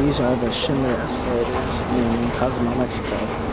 these are the Schindler escalators in Cozumel, Mexico.